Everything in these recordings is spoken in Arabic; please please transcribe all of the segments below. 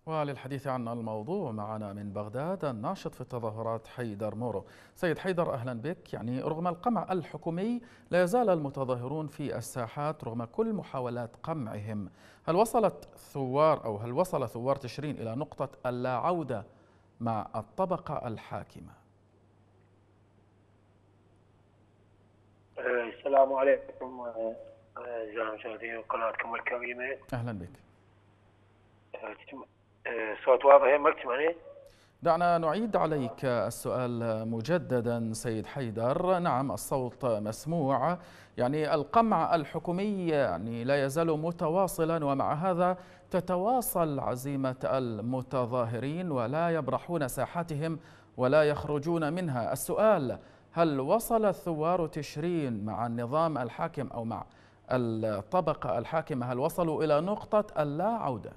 وللحديث عن الموضوع معنا من بغداد الناشط في التظاهرات حيدر مورو. سيد حيدر، أهلا بك. رغم القمع الحكومي لا يزال المتظاهرون في الساحات رغم كل محاولات قمعهم. هل وصل ثوار تشرين إلى نقطة اللا عودة مع الطبقة الحاكمة؟ السلام عليكم أعزائي المشاهدين وقناتكم الكريمة. أهلا بك. صوت واضح ما تسمعني؟ دعنا نعيد عليك السؤال مجددا سيد حيدر. نعم، الصوت مسموع. القمع الحكومي لا يزال متواصلا، ومع هذا تتواصل عزيمة المتظاهرين ولا يبرحون ساحاتهم ولا يخرجون منها. السؤال: هل وصل الثوار تشرين مع النظام الحاكم أو مع الطبقة الحاكمة، هل وصلوا إلى نقطة اللا عودة؟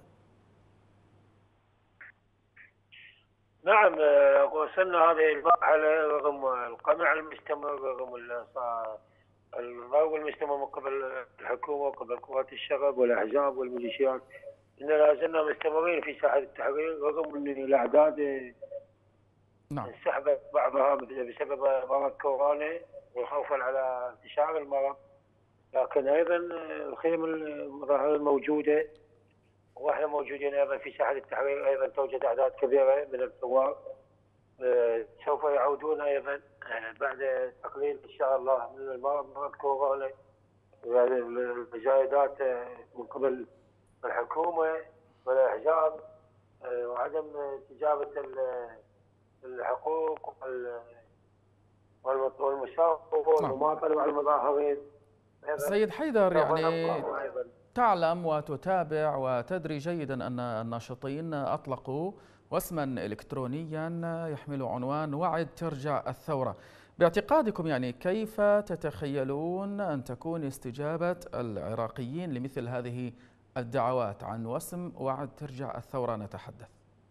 نعم، وصلنا هذه المرحلة رغم القمع المستمر، رغم الضرب المستمر من قبل الحكومة وقبل قوات الشغب والأحزاب والميليشيات. إننا لا زلنا مستمرين في ساحة التحرير رغم أن الأعداد انسحبت بعضها بسبب مرض كورونا وخوفا على انتشار المرض، لكن أيضا الخيم المظاهر الموجودة واحنا موجودين ايضا في ساحه التحرير. ايضا توجد اعداد كبيره من الثوار سوف يعودون ايضا بعد تقليل ان شاء الله من مرض كورونا، المزايدات من قبل الحكومه والاحزاب وعدم استجابه الحقوق والمساواه والمماطله مع المظاهرين. سيد حيدر، تعلم وتتابع وتدري جيدا أن الناشطين أطلقوا وسما إلكترونيا يحمل عنوان "وعد ترجع الثورة". باعتقادكم كيف تتخيلون أن تكون استجابة العراقيين لمثل هذه الدعوات؟ عن وسم "وعد ترجع الثورة" نتحدث.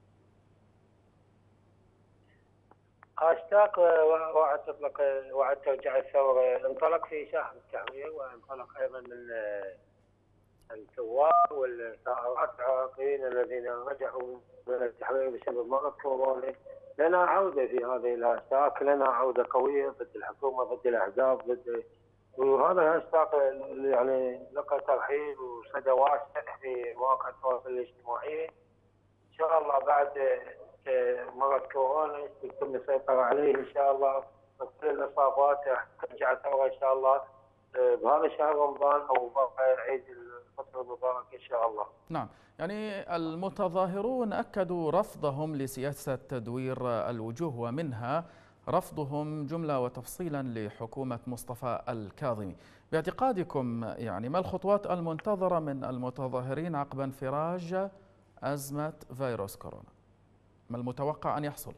هاشتاغ وعد ترجع الثورة انطلق في ساحة التحرير، وانطلق أيضا من الثوار والثائرات العراقيين الذين رجعوا من التحرير بسبب مرض كورونا. لنا عودة في هذه الهاشتاغ، لنا عودة قوية ضد الحكومة، ضد الأحزاب، وهذا الهاشتاغ لقى ترحيب وصدى واسع في مواقع التواصل الاجتماعي. إن شاء الله بعد مرض كورونا يتم السيطرة عليه إن شاء الله، وكل الإصابات ترجع الثورة إن شاء الله بهذا شهر رمضان أو عيد الفطر المبارك إن شاء الله. نعم، المتظاهرون أكدوا رفضهم لسياسة تدوير الوجوه، ومنها رفضهم جملة وتفصيلا لحكومة مصطفى الكاظمي. باعتقادكم ما الخطوات المنتظرة من المتظاهرين عقب انفراج أزمة فيروس كورونا؟ ما المتوقع أن يحصل؟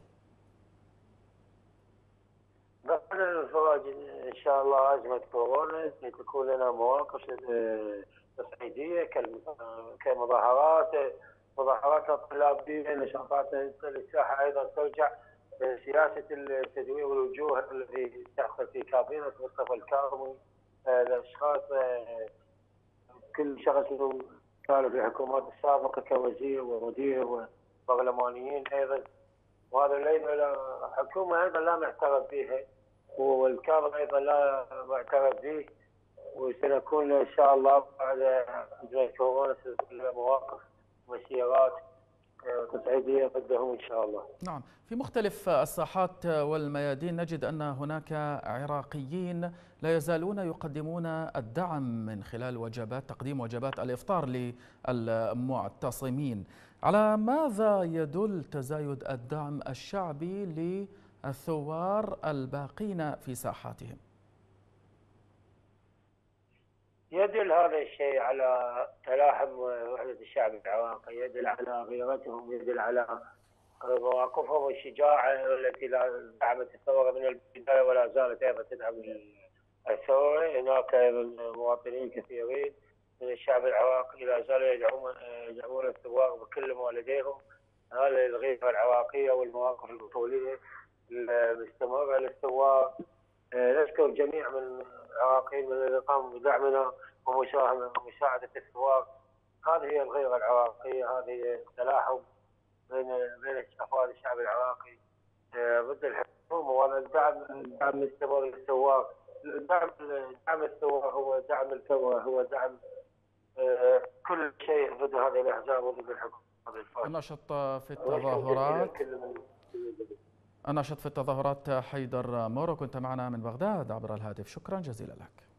بعد الانفراج إن شاء الله أزمة كورونا ستكون لنا مواقف تصعيدية مظاهرات الطلابية، نشاطات الساحة أيضا ترجع. سياسة تدوير الوجوه الذي تحصل في كابينة مصطفى الكاظمي، الأشخاص كل شخص كانوا في الحكومات السابقة كوزير ومدير وبرلمانيين أيضا، وهذا الحكومة أيضا لا معترف بها، والكاظم أيضا لا معترف به. وسنكون إن شاء الله بعد أزمة كورونا ستكون مواقف ومسيرات تصعيدية ضدهم إن شاء الله. نعم، في مختلف الساحات والميادين نجد أن هناك عراقيين لا يزالون يقدمون الدعم من خلال تقديم وجبات الإفطار للمعتصمين. على ماذا يدل تزايد الدعم الشعبي للثوار الباقين في ساحاتهم؟ يدل هذا الشيء على تلاحم وحدة الشعب العراقي، يدل على غيرتهم، يدل على مواقفهم والشجاعة التي دعمت الثورة من البداية ولا زالت أيضا تدعم الثورة. هناك أيضا مواطنين كثيرين من الشعب العراقي لا زالوا يدعمون الثوار بكل ما لديهم. هذه الغيرة العراقية والمواقف البطولية المستمرة للثوار. نشكر جميع من العراقيين من الذين قاموا بدعمنا ومساعدة الثوار. هذه هي الغيرة العراقية، هذه التلاحم ضد الحكومه، ولا الدعم مستمر للثوار. دعم الثوار هو دعم الثوره، هو دعم كل شيء ضد هذه الاحزاب وضد الحكومه. الناشط في التظاهرات الناشط في التظاهرات حيدر مورو، كنت معنا من بغداد عبر الهاتف، شكرا جزيلا لك.